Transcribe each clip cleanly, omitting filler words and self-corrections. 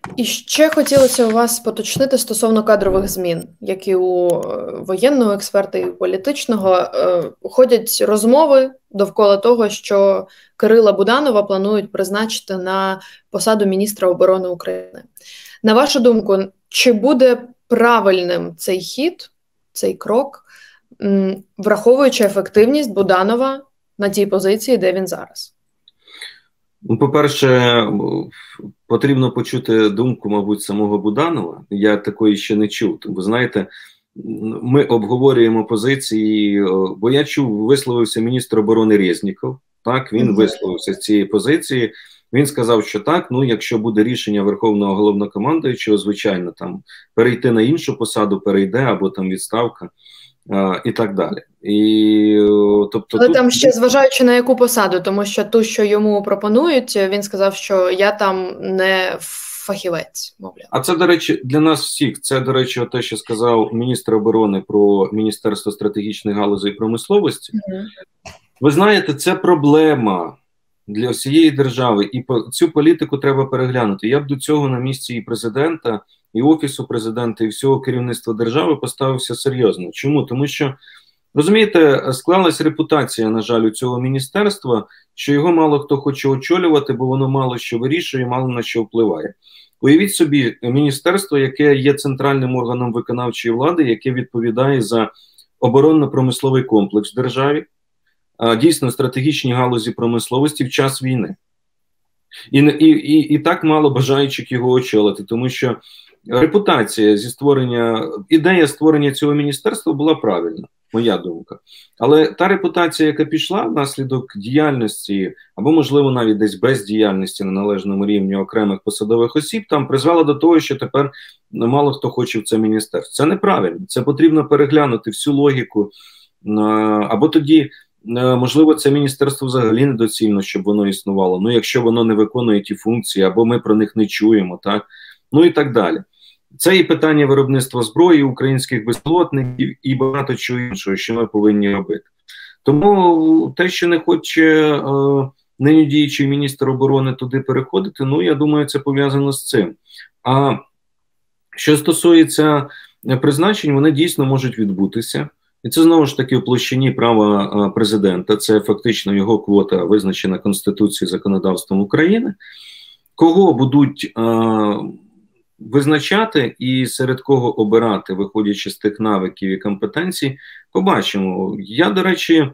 І ще хотілося у вас поточнити стосовно кадрових змін, як і у воєнного експерта, і у політичного. Ходять розмови довкола того, що Кирила Буданова планують призначити на посаду міністра оборони України. На вашу думку, чи буде правильним цей хід, цей крок, враховуючи ефективність Буданова на тій позиції, де він зараз? Ну, по-перше, потрібно почути думку, мабуть, самого Буданова. Я такої ще не чув. Ви знаєте, ми обговорюємо позиції, бо я чув, висловився міністр оборони Резніков. Так, він висловився з цієї позиції. Він сказав, що так, ну, якщо буде рішення Верховного Головнокомандуючого, звичайно, там перейти на іншу посаду, перейде, або там відставка. І так далі. Тобто, але тут... там ще зважаючи на яку посаду, тому що ту, що йому пропонують, він сказав, що я там не фахівець, мовляв. А це, до речі, для нас всіх, це, до речі, те, що сказав міністр оборони про Міністерство стратегічних галузей промисловості. Ви знаєте, це проблема для всієї держави, і цю політику треба переглянути. Я б до цього на місці і президента, і Офісу президента, і всього керівництва держави поставився серйозно. Чому? Тому що, розумієте, склалась репутація, на жаль, у цього міністерства, що його мало хто хоче очолювати, бо воно мало що вирішує, мало на що впливає. Уявіть собі, міністерство, яке є центральним органом виконавчої влади, яке відповідає за оборонно-промисловий комплекс в державі, дійсно стратегічні галузі промисловості в час війни. І так мало бажаючих його очолити, тому що репутація ідея створення цього міністерства була правильна, моя думка. Але та репутація, яка пішла внаслідок діяльності, або, можливо, навіть десь бездіяльності на належному рівні окремих посадових осіб, там призвела до того, що тепер мало хто хоче в це міністерство. Це неправильно, це потрібно переглянути всю логіку, або тоді, можливо, це міністерство взагалі недоцільно, щоб воно існувало, ну, якщо воно не виконує ті функції, або ми про них не чуємо, так, ну і так далі. Це і питання виробництва зброї, українських безпілотників і багато чого іншого, що ми повинні робити. Тому те, що не хоче нині діючий міністр оборони туди переходити, ну, я думаю, це пов'язано з цим. А що стосується призначень, вони дійсно можуть відбутися. І це, знову ж таки, в площині права президента, це фактично його квота, визначена Конституцією, законодавством України. Кого будуть визначати і серед кого обирати, виходячи з тих навиків і компетенцій, побачимо. Я, до речі,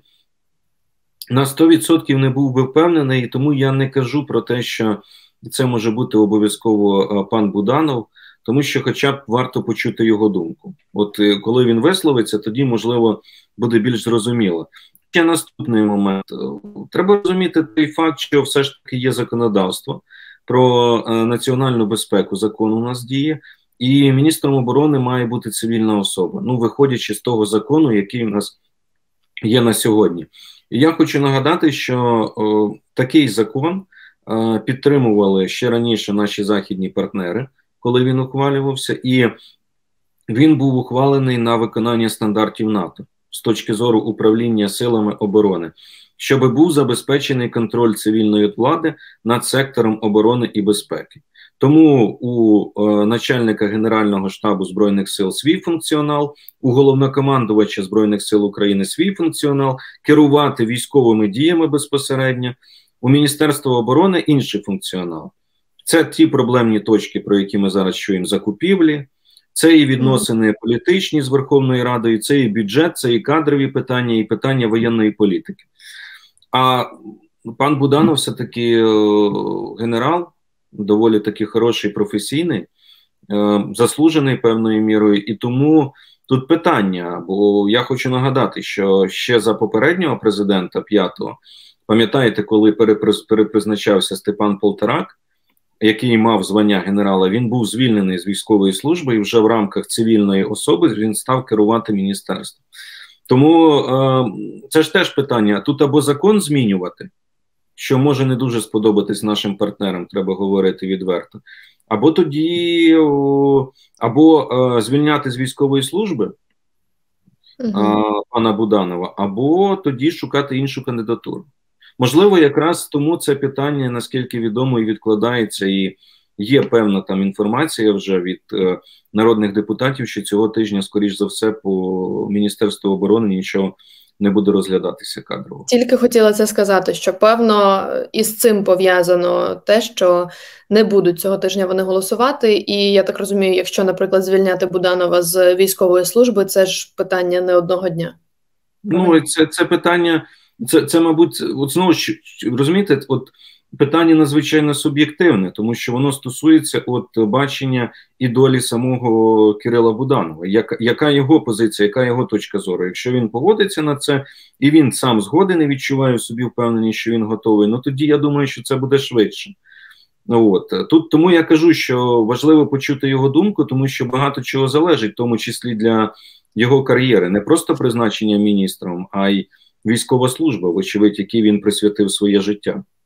на 100% не був би впевнений, і тому я не кажу про те, що це може бути обов'язково пан Буданов, тому що хоча б варто почути його думку. От коли він висловиться, тоді, можливо, буде більш зрозуміло. Ще наступний момент. Треба розуміти той факт, що все ж таки є законодавство про національну безпеку, закон у нас діє, і міністром оборони має бути цивільна особа, ну, виходячи з того закону, який у нас є на сьогодні. І я хочу нагадати, що такий закон підтримували ще раніше наші західні партнери, коли він ухвалювався, і він був ухвалений на виконання стандартів НАТО з точки зору управління силами оборони, щоб був забезпечений контроль цивільної влади над сектором оборони і безпеки. Тому у начальника Генерального штабу Збройних сил свій функціонал, у головнокомандувача Збройних сил України свій функціонал, керувати військовими діями безпосередньо, у Міністерства оборони інший функціонал. Це ті проблемні точки, про які ми зараз чуємо, закупівлі, це і відносини політичні з Верховною Радою, це і бюджет, це і кадрові питання, і питання воєнної політики. А пан Буданов все-таки генерал, доволі таки хороший, професійний, заслужений певною мірою, і тому тут питання, бо я хочу нагадати, що ще за попереднього президента, 5-го, пам'ятаєте, коли перепризначався Степан Полторак, який мав звання генерала, він був звільнений з військової служби і вже в рамках цивільної особи він став керувати міністерством. Тому це ж теж питання, тут або закон змінювати, що може не дуже сподобатись нашим партнерам, треба говорити відверто, або тоді, або звільняти з військової служби пана Буданова, або тоді шукати іншу кандидатуру. Можливо, якраз тому це питання, наскільки відомо, і відкладається, і є певна там інформація вже від народних депутатів, що цього тижня, скоріш за все, по Міністерству оборони нічого не буде розглядатися кадрово. Тільки хотіла це сказати, що певно із цим пов'язано те, що не будуть цього тижня вони голосувати. І я так розумію, якщо, наприклад, звільняти Буданова з військової служби, це ж питання не одного дня. Ну, це питання, це мабуть, от знову ж, розумієте, от питання надзвичайно суб'єктивне, тому що воно стосується от бачення і долі самого Кирила Буданова. Яка його позиція, яка його точка зору? Якщо він погодиться на це, і він сам згоден і відчуває в собі впевненість, що він готовий, ну тоді я думаю, що це буде швидше. Тому я кажу, що важливо почути його думку, тому що багато чого залежить, в тому числі для його кар'єри. Не просто призначення міністром, а й військова служба, вочевидь, якій він присвятив своє життя.